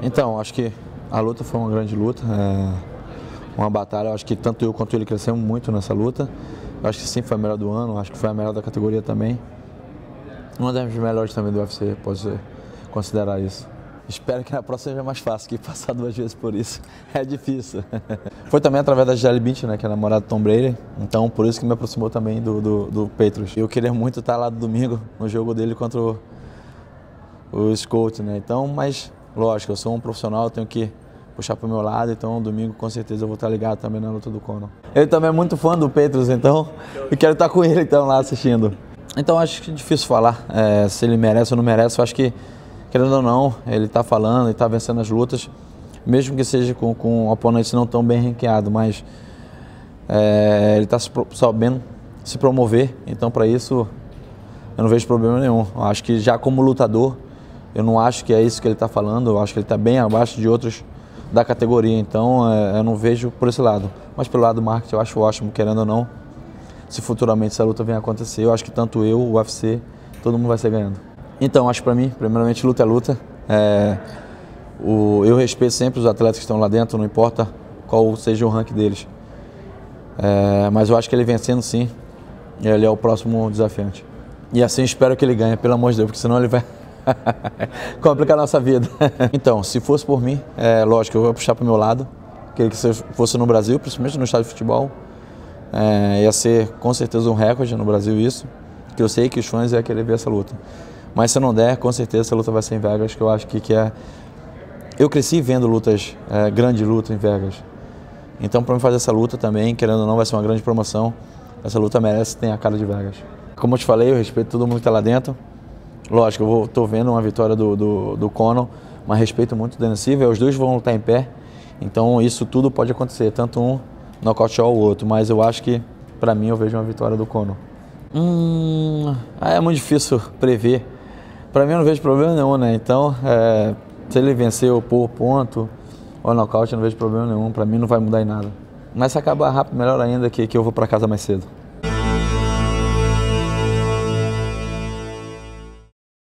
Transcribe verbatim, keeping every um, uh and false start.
Então, acho que a luta foi uma grande luta, é uma batalha. Eu acho que tanto eu quanto ele crescemos muito nessa luta. Eu acho que sim, foi a melhor do ano, acho que foi a melhor da categoria também. Uma das melhores também do U F C, pode considerar isso. Espero que na próxima seja mais fácil, que passar duas vezes por isso é difícil. Foi também através da Gisele Bündchen, né, que é a namorada do Tom Brady, então por isso que me aproximou também do, do, do Petros. Eu queria muito estar lá no domingo, no jogo dele contra o, o Scott, né, então, mas lógico, eu sou um profissional, eu tenho que puxar para o meu lado, então domingo com certeza eu vou estar ligado também na luta do Conor. Ele também é muito fã do Petros, então eu quero estar com ele então lá assistindo. Então acho que é difícil falar é, se ele merece ou não merece. Eu acho que, querendo ou não, ele está falando e está vencendo as lutas, mesmo que seja com, com oponentes não tão bem ranqueados, mas é, ele está sabendo se promover, então para isso eu não vejo problema nenhum. Eu acho que já como lutador, eu não acho que é isso que ele está falando, eu acho que ele está bem abaixo de outros da categoria, então é, eu não vejo por esse lado. Mas pelo lado do marketing eu acho ótimo, querendo ou não, se futuramente essa luta venha a acontecer, eu acho que tanto eu, o U F C, todo mundo vai ser ganhando. Então, acho que para mim, primeiramente, luta é luta. É, o, eu respeito sempre os atletas que estão lá dentro, não importa qual seja o ranking deles. É, mas eu acho que ele vencendo, sim, ele é o próximo desafiante. E assim espero que ele ganhe, pelo amor de Deus, porque senão ele vai complicar a nossa vida. Então, se fosse por mim, é lógico, eu vou puxar para o meu lado. Queria que se fosse no Brasil, principalmente no estádio de futebol, é, ia ser com certeza um recorde no Brasil isso, que eu sei que os fãs iam querer ver essa luta. Mas se não der, com certeza essa luta vai ser em Vegas, que eu acho que, que é... Eu cresci vendo lutas, é, grande luta em Vegas. Então, para mim fazer essa luta também, querendo ou não, vai ser uma grande promoção. Essa luta merece ter a cara de Vegas. Como eu te falei, eu respeito todo mundo que está lá dentro. Lógico, eu estou vendo uma vitória do, do, do Conor, mas respeito muito o Dana Silva. Os dois vão lutar em pé, então isso tudo pode acontecer, tanto um nocautear o outro. Mas eu acho que, para mim, eu vejo uma vitória do Conor. Hum, é muito difícil prever. Para mim eu não vejo problema nenhum, né? Então, é, se ele vencer por ponto ou nocaute, eu não vejo problema nenhum. Para mim não vai mudar em nada. Mas se acabar rápido, melhor ainda, que, que eu vou para casa mais cedo.